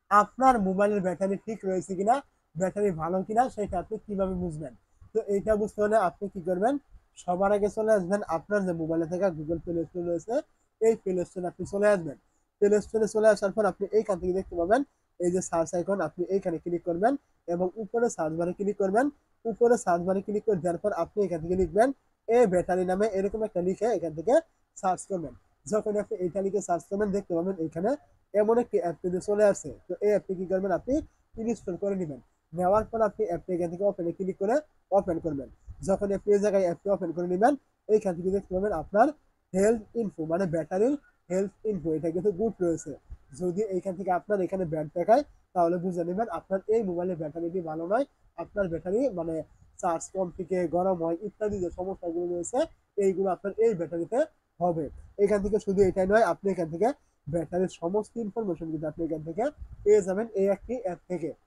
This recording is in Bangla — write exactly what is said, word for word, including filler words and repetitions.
আপনার মোবাইলের ব্যাটারি ঠিক রয়েছে কিনা, ব্যাটারি ভালো কিনা সেটা আপনি কিভাবে বুঝবেন? তো এইটা বুঝতে হলে আপনি কি করবেন, সবার আগে চলে আসবেন আপনার যে মোবাইলে থাকা গুগল প্লে স্টোর রয়েছে, এই প্লে স্টোরে আপনি চলে আসবেন। প্লে স্টোরে চলে আসার পর আপনি এইখান থেকে দেখতে পাবেন এই যে সার্চ আইকন, আপনি এইখানে ক্লিক করবেন এবং উপরে সার্চ বারে ক্লিক করবেন। উপরে সার্চ বারে ক্লিক করে দেওয়ার পর আপনি এখান থেকে লিখবেন এ ব্যাটারি নামে এরকম একটা লিখে এখান থেকে সার্চ করবেন। যখন আপনি এইটা লিখে সার্চ করবেন দেখতে পাবেন এখানে এমন একটি অ্যাপ কিন্তু চলে আসছে। তো এই অ্যাপটি কি করবেন, আপনি ইনস্টল করে নেবেন। নেওয়ার পর আপনি অ্যাপটি এখান থেকে ওপেনে ক্লিক করে ওপেন করবেন। যখন আপনি এই জায়গায় অ্যাপটি ওপেন করে নেবেন, এইখান থেকে দেখতে পাবেন আপনার হেলথ ইনফো মানে ব্যাটারির হেলথ ইনফো এটা কিন্তু গুড রয়েছে। যদি এইখান থেকে আপনার এখানে ব্যাট দেখায় তাহলে বুঝে নেবেন আপনার এই মোবাইলের ব্যাটারিটি ভালো নয়। আপনার ব্যাটারি মানে চার্জ কম থেকে গরম হয় ইত্যাদি যে সমস্যাগুলো রয়েছে এইগুলো আপনার এই ব্যাটারিতে হবে। এখান থেকে শুধু এটাই নয়, আপনি এখান থেকে ব্যাটারির সমস্ত ইনফরমেশন কিন্তু আপনি এখান থেকে পেয়ে যাবেন এই একটি অ্যাপ থেকে।